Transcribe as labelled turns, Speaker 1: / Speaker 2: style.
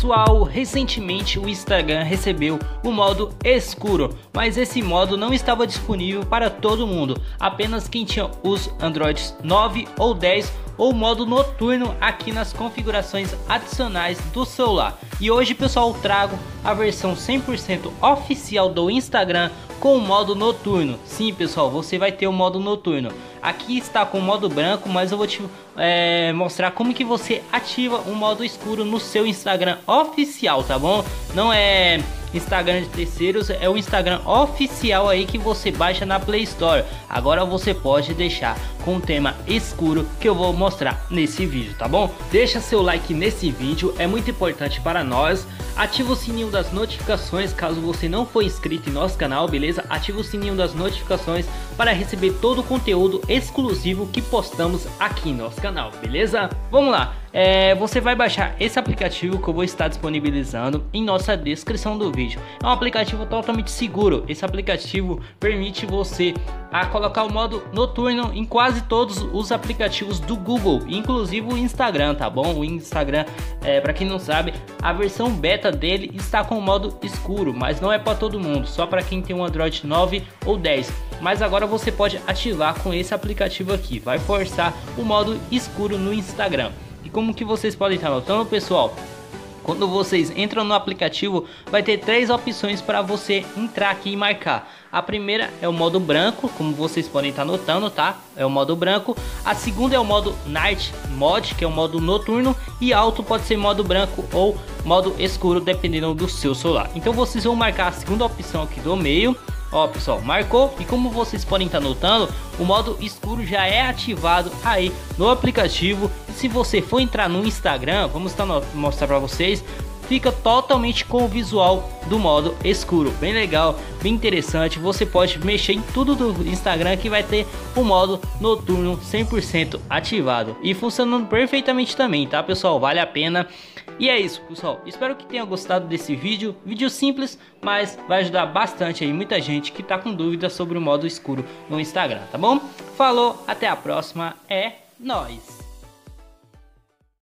Speaker 1: Pessoal, recentemente o Instagram recebeu o modo escuro, mas esse modo não estava disponível para todo mundo, apenas quem tinha os Androids 9 ou 10 ou modo noturno aqui nas configurações adicionais do celular. E hoje, pessoal, trago a versão 100% oficial do Instagram com o modo noturno. Sim, pessoal, você vai ter o modo noturno. Aqui está com o modo branco, mas eu vou te mostrar como que você ativa o modo escuro no seu Instagram oficial, tá bom? Não é Instagram de terceiros, é o Instagram oficial aí que você baixa na Play Store. Agora você pode deixar com o tema escuro que eu vou mostrar nesse vídeo, tá bom? Deixa seu like nesse vídeo, é muito importante para nós. Ativa o sininho das notificações caso você não for inscrito em nosso canal, beleza? Ativa o sininho das notificações para receber todo o conteúdo exclusivo que postamos aqui em nosso canal, beleza? Vamos lá! Você vai baixar esse aplicativo que eu vou estar disponibilizando em nossa descrição do vídeo. É um aplicativo totalmente seguro. Esse aplicativo permite você colocar o modo noturno em quase todos os aplicativos do Google, inclusive o Instagram, tá bom? O Instagram, para quem não sabe, a versão beta dele está com o modo escuro, mas não é para todo mundo, só para quem tem um Android 9 ou 10. Mas agora você pode ativar com esse aplicativo aqui, vai forçar o modo escuro no Instagram. E como que vocês podem estar notando, pessoal, quando vocês entram no aplicativo, vai ter três opções para você entrar aqui e marcar. A primeira é o modo branco, como vocês podem estar notando, tá? É o modo branco. A segunda é o modo Night Mode, que é o modo noturno. E alto pode ser modo branco ou modo escuro, dependendo do seu celular. Então vocês vão marcar a segunda opção aqui do meio. Ó, pessoal, marcou, e como vocês podem estar notando, o modo escuro já é ativado aí no aplicativo. E se você for entrar no Instagram, vamos mostrar para vocês, fica totalmente com o visual do modo escuro, bem legal, bem interessante. Você pode mexer em tudo do Instagram que vai ter o modo noturno 100% ativado e funcionando perfeitamente também, tá, pessoal? Vale a pena. E é isso, pessoal, espero que tenha gostado desse vídeo simples, mas vai ajudar bastante aí muita gente que tá com dúvidas sobre o modo escuro no Instagram, tá bom? Falou, até a próxima, é nóis!